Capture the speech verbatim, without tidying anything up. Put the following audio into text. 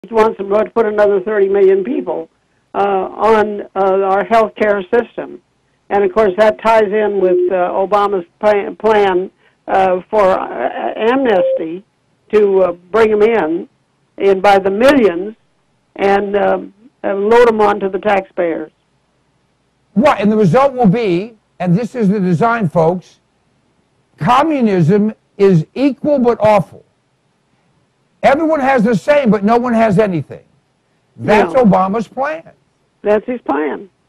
wants to put another thirty million people uh, on uh, our health care system. And, of course, that ties in with uh, Obama's plan, plan uh, for uh, amnesty to uh, bring them in, in by the millions and uh, load them onto the taxpayers. Right, and the result will be, and this is the design, folks, communism is equal but awful. Everyone has the same, but no one has anything. That's Yeah. Obama's plan. That's his plan.